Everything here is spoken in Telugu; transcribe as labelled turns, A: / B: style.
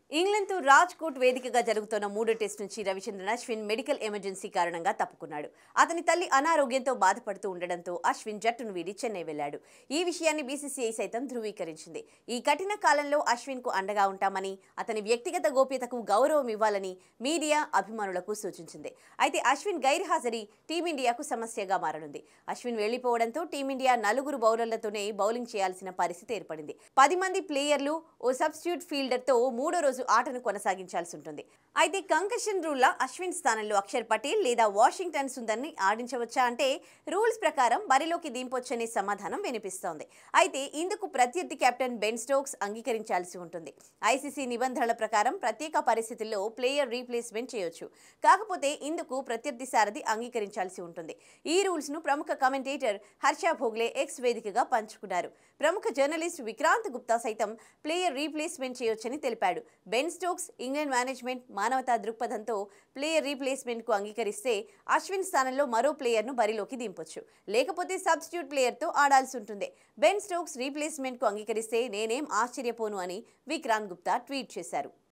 A: ఇంగ్లాండ్తో రాజ్కోట్ వేదికగా జరుగుతున్న మూడో టెస్ట్ నుంచి రవిచంద్రన్ అశ్విన్ మెడికల్ ఎమర్జెన్సీ కారణంగా తప్పుకున్నాడు. అతని తల్లి అనారోగ్యంతో బాధపడుతూ ఉండడంతో అశ్విన్ జట్టును వీడి చెన్నై వెళ్లాడు. ఈ విషయాన్ని బీసీసీఐ సైతం ధృవీకరించింది. ఈ కఠిన కాలంలో అశ్విన్ కు అండగా ఉంటామని, అతని వ్యక్తిగత గోప్యతకు గౌరవం ఇవ్వాలని మీడియా అభిమానులకు సూచించింది. అయితే అశ్విన్ గైర్హాజరీ టీమిండియాకు సమస్యగా మారనుంది. అశ్విన్ వెళ్లిపోవడంతో టీమిండియా 4 బౌలర్లతోనే బౌలింగ్ చేయాల్సిన పరిస్థితి ఏర్పడింది. 10 మంది ప్లేయర్లు, ఓ సబ్స్టిట్యూట్ ఫీల్డర్తో మూడో రోజు ఆటను కొనసాగించాల్సి ఉంటుంది. అయితే కంకషన్ రూల్లా అశ్విన్ స్థానంలో అక్షర్ పటేల్ లేదా వాషింగ్టన్ సుందర్ని ఆడించవచ్చా అంటే రూల్స్ ప్రకారం బరిలోకి దింపొచ్చనే సమాధానం వినిపిస్తోంది. అయితే ఇందుకు ప్రత్యర్థి కెప్టెన్ బెన్ స్టోక్స్ అంగీకరించాల్సి ఉంటుంది. ఐసీసీ నిబంధనల ప్రకారం ప్రత్యేక పరిస్థితుల్లో ప్లేయర్ రీప్లేస్మెంట్ చేయొచ్చు. కాకపోతే ఇందుకు ప్రత్యర్థి సారథి అంగీకరించాల్సి ఉంటుంది. ఈ రూల్స్ ను ప్రముఖ కమెంటేటర్ హర్ష భోగ్లే ఎక్స్ వేదికగా పంచుకున్నారు. ప్రముఖ జర్నలిస్ట్ విక్రాంత్ గుప్తా సైతం ప్లేయర్ రీప్లేస్మెంట్ చేయొచ్చని తెలిపాడు. బెన్ స్టోక్స్ ఇంగ్లాండ్ మేనేజ్మెంట్ మానవతా దృక్పథంతో ప్లేయర్ రీప్లేస్మెంట్ కు అంగీకరిస్తే అశ్విన్ స్థానంలో మరో ప్లేయర్ను బరిలోకి దింపొచ్చు. లేకపోతే సబ్స్టిట్యూట్ ప్లేయర్తో ఆడాల్సి ఉంటుంది. బెన్ స్టోక్స్ రీప్లేస్మెంట్ కు అంగీకరిస్తే నేనేం ఆశ్చర్యపోను అని విక్రాంత్ గుప్తా ట్వీట్ చేశారు.